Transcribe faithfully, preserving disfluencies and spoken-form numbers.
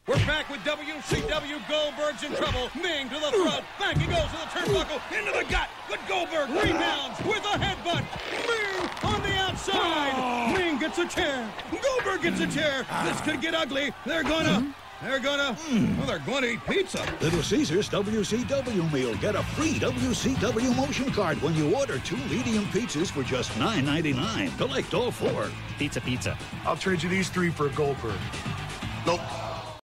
We're back with W C W. Goldberg's in trouble. Meng to the front. Back he goes to the turnbuckle. Into the gut. But Goldberg rebounds with a headbutt. Meng on the outside. Oh. Meng gets a chair. Goldberg gets a chair. This could get ugly. They're gonna... Mm-hmm. They're gonna... Mm. Well, they're going to eat pizza. Little Caesars W C W meal. Get a free W C W motion card when you order two medium pizzas for just nine ninety-nine. Collect all four. Pizza, pizza. I'll trade you these three for a Goldberg. Nope.